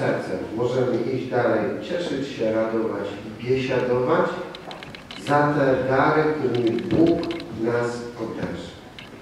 sercem możemy iść dalej, cieszyć się, radować i biesiadować za te dary, którymi Bóg nas obdarzy.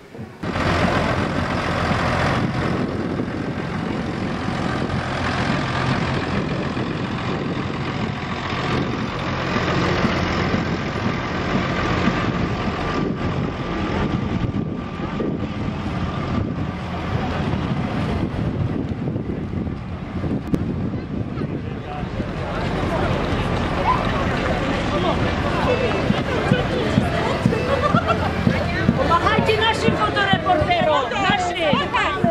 Pomachajcie naszym fotoreporterom! Naszym!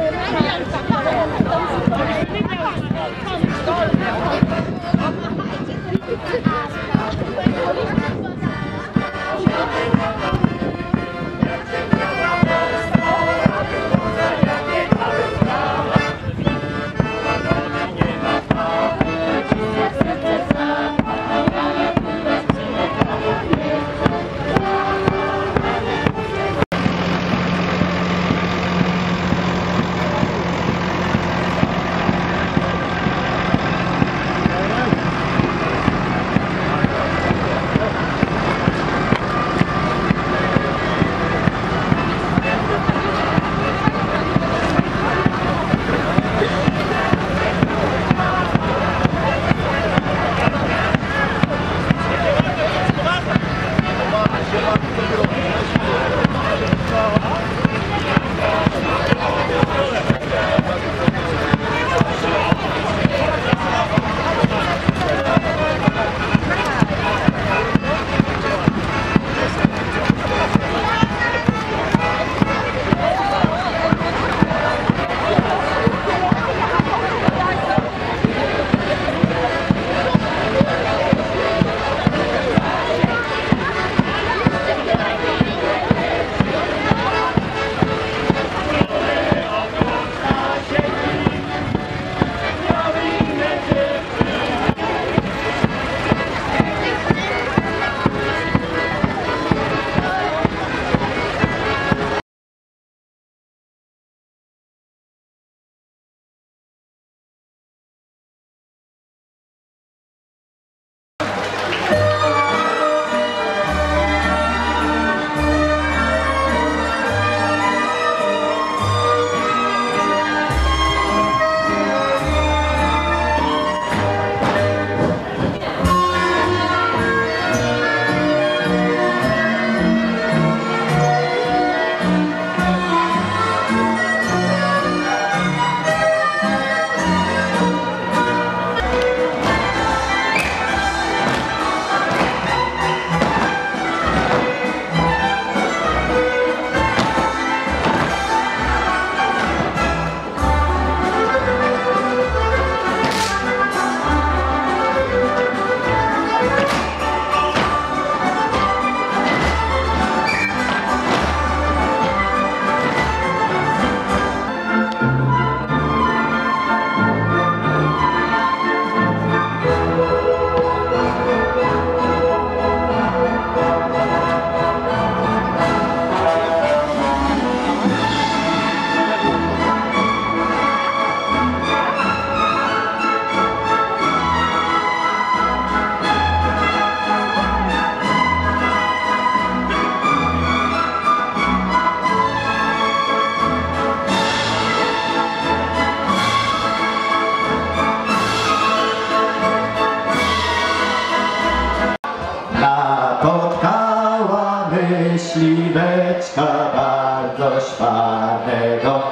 myśliweczka bardzo szwarnego,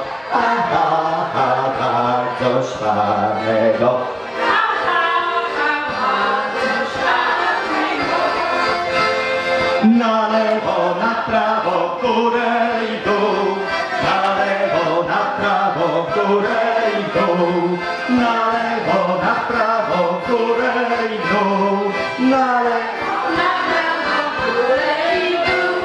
bardzo szwarnego. Na lewo, na prawo, w górę i dół. Na lewo, na prawo, w górę i dół. Na lewo, na prawo, w górę i dół. Na lewo, na prawo, w górę i dół.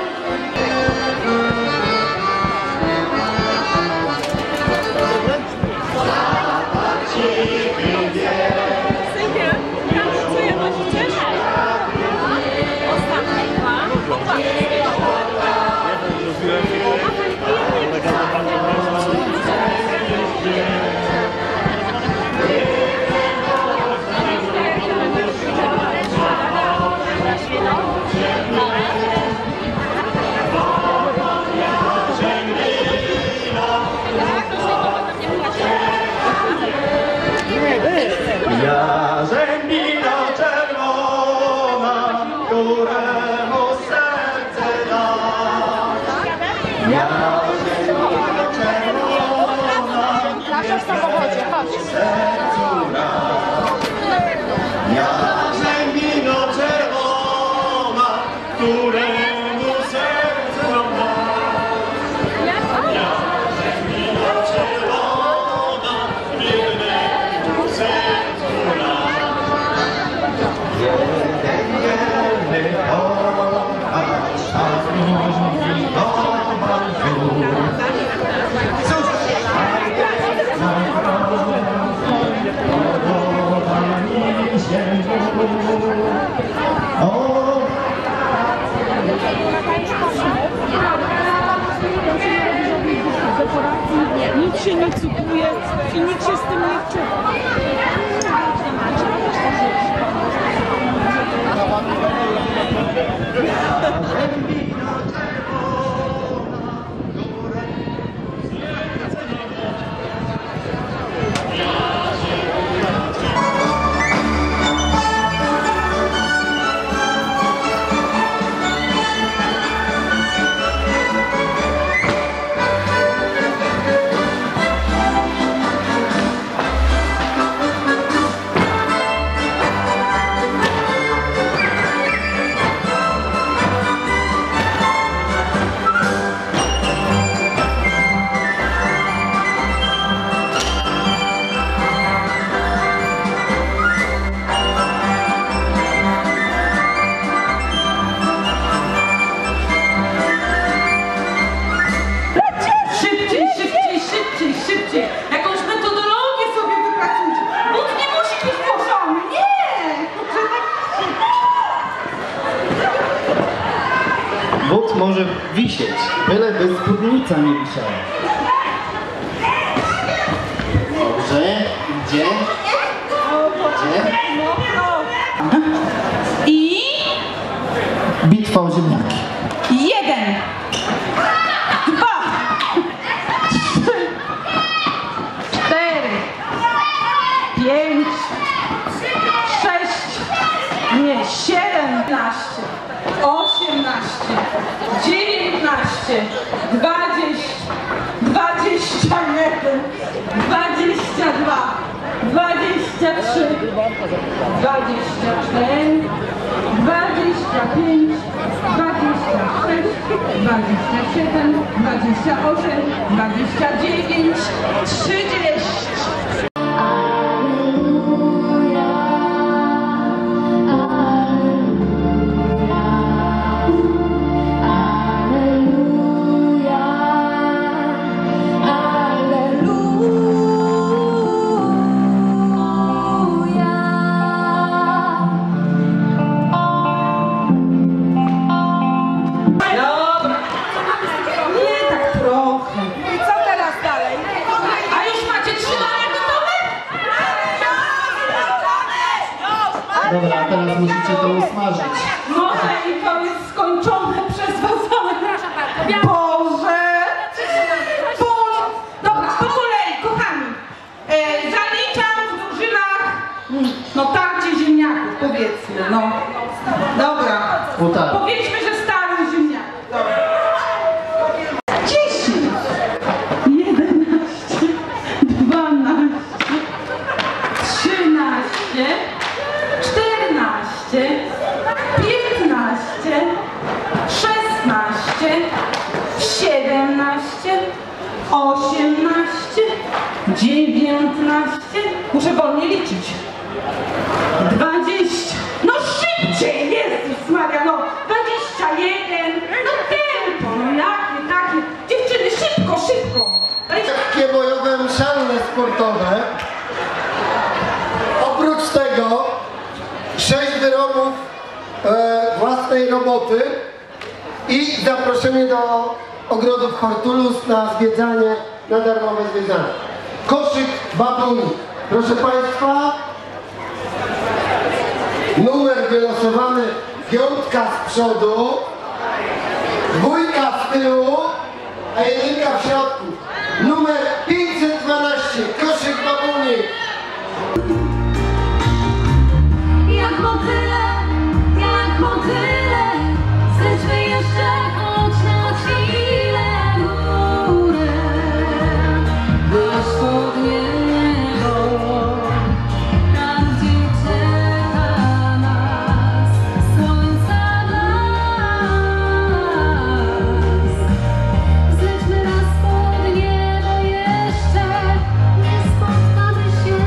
Zapłacimy wiele. O! Nic się nie cukuje i nikt się z tym nie wczuwa. Jakąś metodologię sobie wypracujcie. But nie musi być włożony, nie! But może wisieć, byleby spódnica nie wisiała. Dobrze, gdzie? Gdzie? I Bitwa o ziemniaki. 1, 2, 3, 4, 5, 6, nie, 17, 18, 19, 20, 21, 22, 23, 24, 25, 26, 27, 28, 29, 30. Dobra, nie tak trochę. I co teraz dalej? A już macie 3 dania gotowe? Dobra, a teraz musicie to usmażyć. Może i to jest skończone przez was same. Boże! Boże! Dobra, po kolei, kochani. Zaliczam w drużynach, no tarcie ziemniaków, powiedzmy, no. Dobra. Utarł. Powiedzmy, że stary ziemniak. Dobra. 10, 11, 12, 13, 14, 15, 16, 17, 18, 19, muszę wolniej liczyć. 20, no szybciej, Jezus Maria, no 21, no tempo, no jakie takie, dziewczyny, szybko, szybko. Takie bojowe mszalne sportowe. Oprócz tego 6 wyrobów własnej roboty i zaproszenie do ogrodów Hortulus na zwiedzanie, na darmowe zwiedzanie. Koszyk babuni. Proszę Państwa, numer wylosowany, 5 z przodu, 2 z tyłu, a 1 w środku. Numer 512, koszyk babuni. Jak motyle, zejdźmy jeszcze choć na chwilę w górę, aż pod niebo, tam gdzie czeka nas słońca blask. Zejdźmy raz pod niebo jeszcze, nie spotkamy się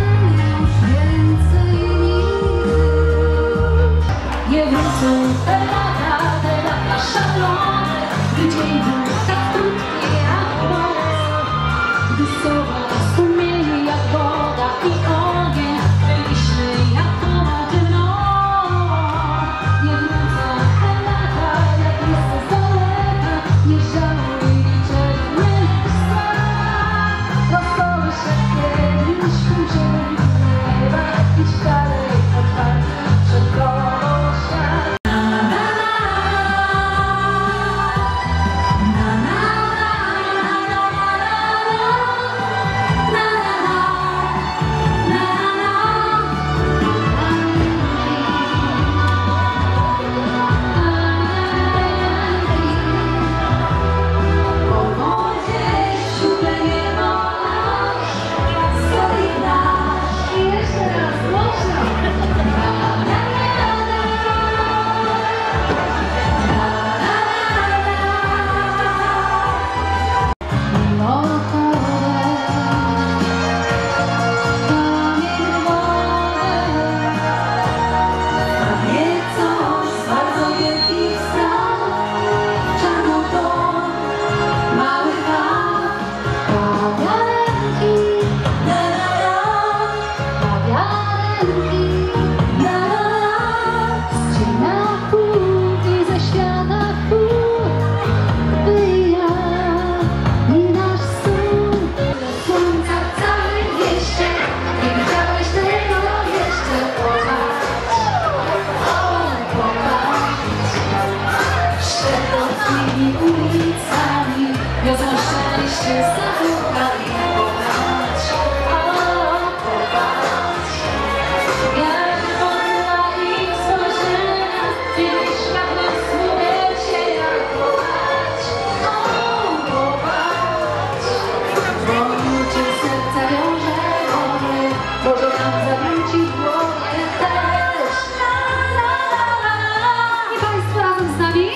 ulicami wiozą szczęście za duchami. Popatrz, o, popatrz, jak podla ich spojrzenia, kiedy światło wsłuchuje cię, jak popatrz, o, popatrz, bo cię serca wiąże ory, może nam zawrócić głowie też. La, la, la, la, la. I Państwo razem z nami?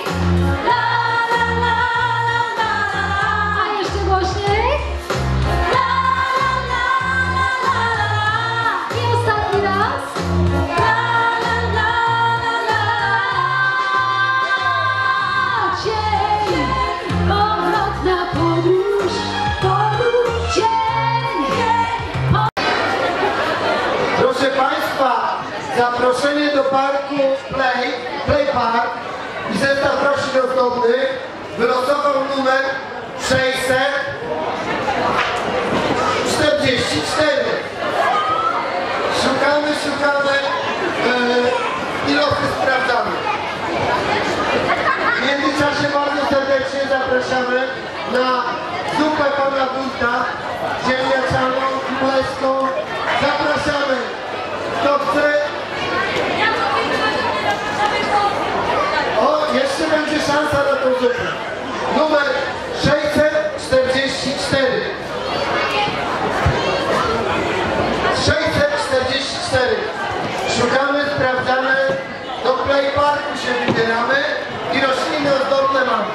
Proszę Państwa, zaproszenie do parku Play Park i zestaw roślin ozdobnych wylosował numer 644. Szukamy i losy sprawdzamy. W międzyczasie bardzo serdecznie zapraszamy na zupę pana wójta, ziemniaczaną, królewską. Zapraszamy. Kto chce? O, jeszcze będzie szansa na tą zupę. Numer 644. 644. Szukamy, sprawdzamy. Do Play Parku się wybieramy i rośliny ozdobne mamy.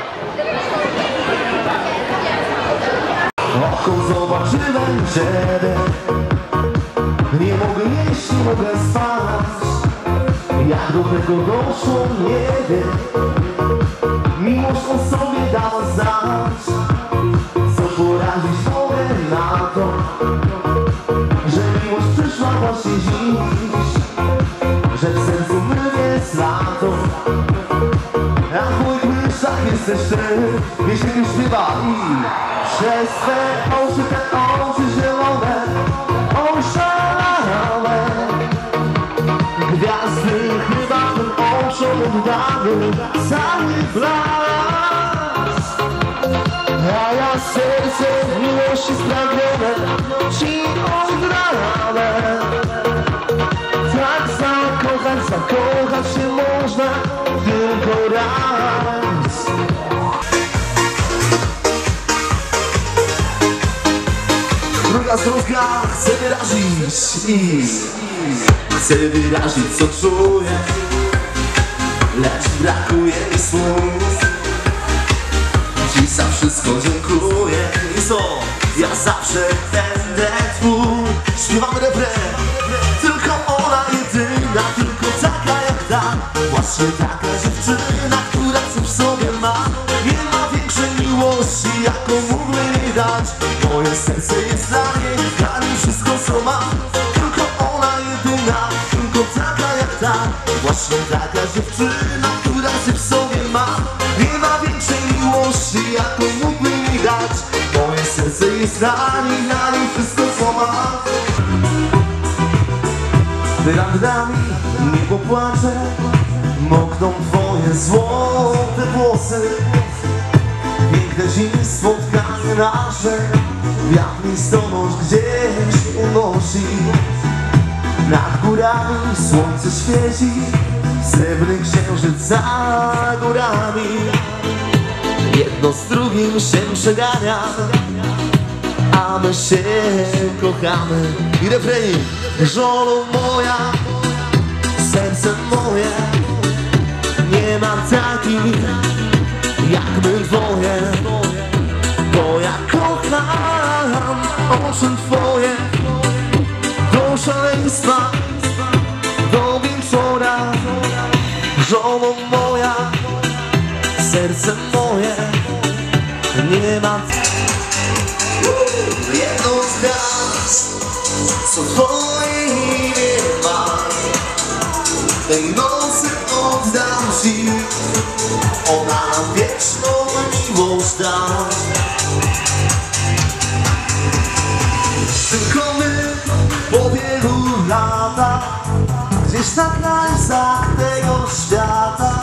Oko zobaczyłem Ciebie, nie mogę jeść, nie mogę spać. Jak do tego doszło, nie wiem. Miłość o sobie dała znać. Co poradzić mogę na to, że miłość przyszła właśnie dziś, że w sercu mnie jest lato. A w moich myślach jesteś Ty, pieśń śpiewa i przez Twe oczy, te oczy zielone, oszalałe. Gwiazdy chyba tym oczom oddały cały blask. A ja serce miłości spragnione Ci odgrane. Tak zakochać się można tylko raz. Druga stronka chcę wyrazić chcę wyrazić co czuję, lecz brakuje mi słów. Dziś za wszystko dziękuję i co? Ja zawsze będę Twój. Śpiewamy refren. Tylko ona jedyna, tylko taka jak ta. Właśnie taka dziewczyna, która coś w sobie ma. Nie ma większej miłości, jaką mógłby mi dać. Moje serce jest dla niej wszystko co ma. Tylko ona jedyna, tylko taka jak ta. Właśnie taka dziewczyna, która coś w sobie ma. Nie ma większej miłości, jaką mógłby mi dać. Moje serce jest dla niej wszystko co ma. Nad nami nie popłaczę, mokną Twoje złote włosy. Piękne dziś spotkanie nasze, wiatr listonosz gdzieś unosi. Nad górami słońce świeci, srebrny księżyc za górami. Jedno z drugim się przegania, a my się kochamy. I refrenik. Żono moja, serce moje, nie ma takich jakby twoje, bo ja kocham oczy twoje do szaleństwa, do wieczora. Żono moja, serce moje, nie ma jedną z nas, co twoje imię ma. Tej nocy oddam ci, ona nam wieczną miłość da. Tylko my po wielu latach, gdzieś na krańcach tego świata,